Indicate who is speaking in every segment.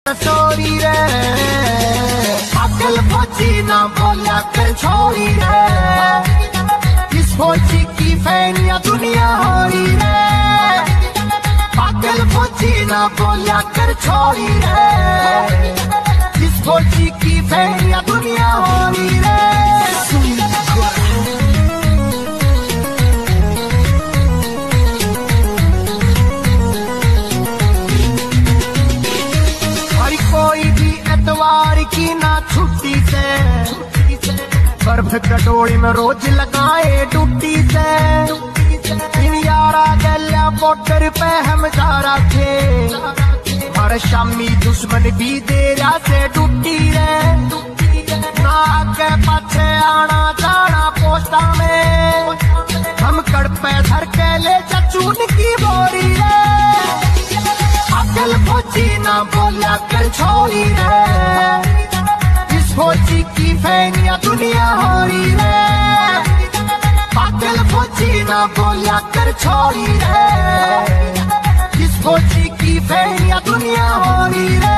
Speaker 1: छोरी रे पागल फौजी ना बोला कर छोरी रे, इस फौजी की फैनिया दुनिया हो रही रे, पागल फौजी ना बोला कर छोरी रे, इस फौजी की फैनिया दुनिया हो रही रे। कोई भी एतवार की ना छुट्टी से, बर्फ कटोरी में रोज लगाए टूटी से, इन यारा गलिया बॉर्डर पे हम जा रखे, हर शामी दुश्मन भी देरा से टूटी रे, ना आगे पाछे आना जाना पोस्टा में, हम कड़ पे धर के ले चून की बोरी रे, पागल फौजी ना बोला कर छोरी रे, इस फौजी की फैनिया दुनिया हो रही रे, पागल फौजी ना बोला कर छोरी रे, इस फौजी की फैनिया दुनिया हो रही रे।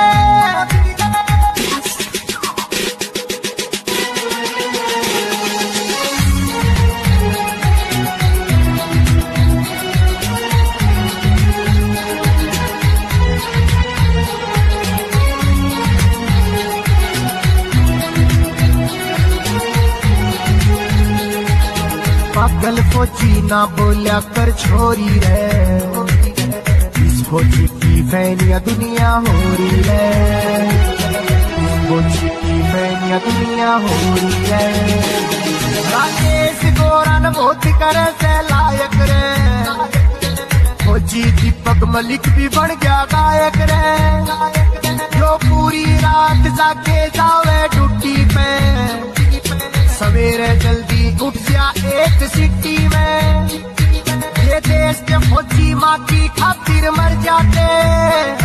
Speaker 1: पागल फौजी ना बोला कर छोरी रे, इस फौजी की फैनिया दुनिया हो रही है, इस फौजी की फैनिया दुनिया हो रही है। राजेश गोरन बहुत करे से लायक रे, फौजी दीपक मलिक भी बन गया गायक रे, जो पूरी रात जाके जावे ड्यूटी पे, सवेरे जल्दी उठ जा एक सिटी में, ये देश के फौजी माँ की खातिर मर जाते।